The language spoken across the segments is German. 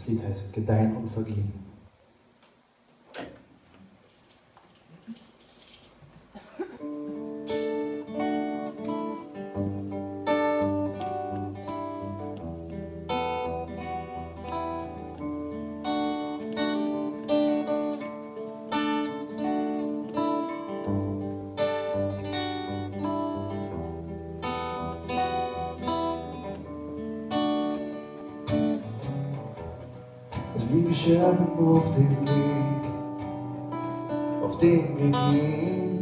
Das Lied heißt Gedeihen und Vergehen. Wie Scherben auf den Weg, auf den wir gehen.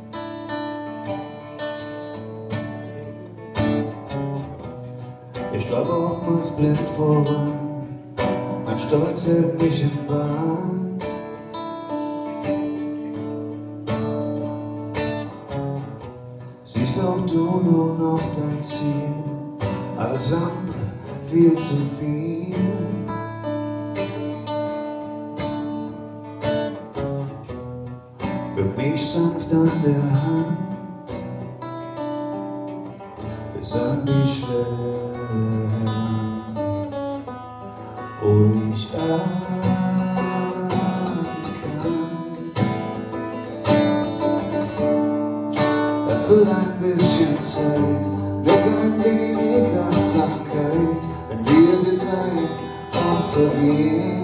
Ich glaube oftmals blind voran, mein Stolz hält mich in Bahn. Siehst auch du nur noch dein Ziel, alles andere viel zu viel. Für mich sanft an der Hand, bis an die Schwelle heran, wo ich atmen kann. Erfüll ein bisschen Zeit mit ein wenig Achtsamkeit, wenn wir gedeihen und vergehen.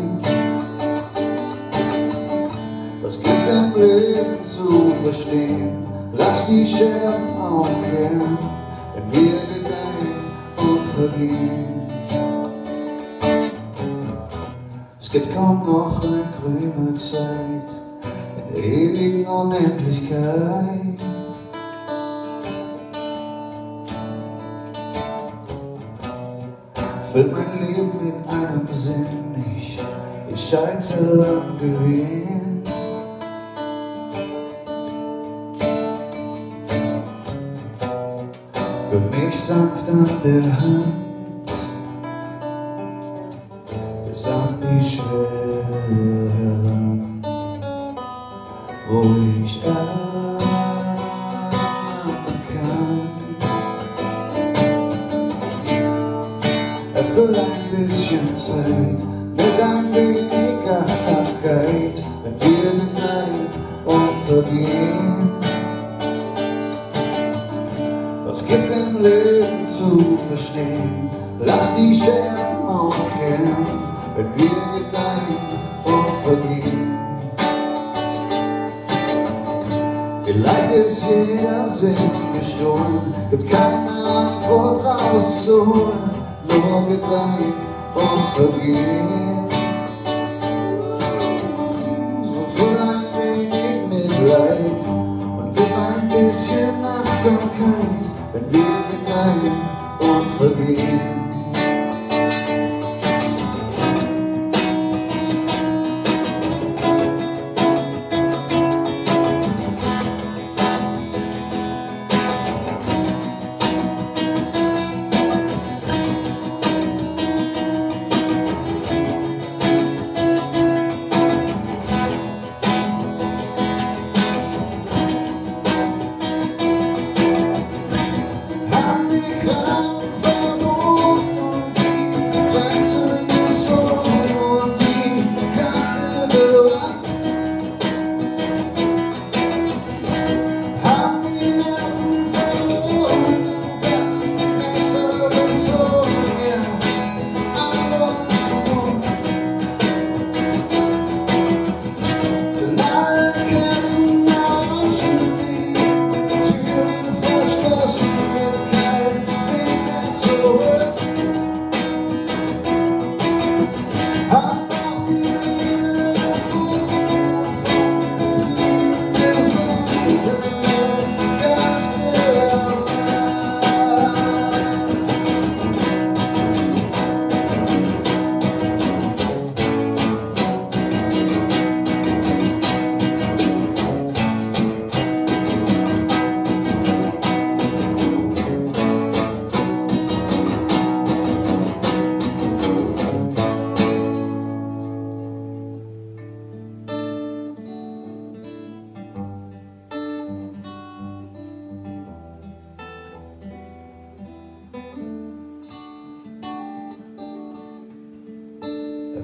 Was gibt's am Leben zu verstehen? Lass die Scherben aufkehren, wenn wir gedeihen und vergehen. Es gibt kaum noch ein grüne Zeit in der ewigen Unendlichkeit. Füllt mein Leben mit einem Sinn, ich scheitere am Gewinn. Für mich sanft an der Hand, bis an die Schwelle heran, wo ich atmen kann. Erfüll ein bisschen Zeit mit ein wenig Achtsamkeit, wenn wir gedeihen und vergehen. Was gibt's im Leben zu verstehen? Lass die Scherben aufkehren, wenn wir gedeihen und vergehen. Vielleicht ist jeder Sinn gestohlen, gibt keine Antwort rauszuholen, nur gedeihen und vergehen. So fühl ein wenig Mitleid und gib ein bisschen Achtsamkeit, wenn wir gedeihen und vergehen. Haben die Kranken verloren?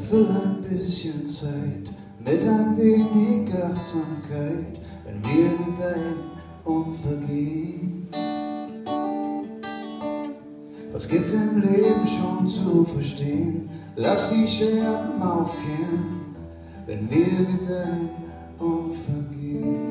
Füll ein bisschen Zeit mit ein wenig Achtsamkeit, wenn wir gedeihen und vergehen. Was gibt's im Leben schon zu verstehen? Lass die Scherben aufkehren, wenn wir gedeihen und vergehen.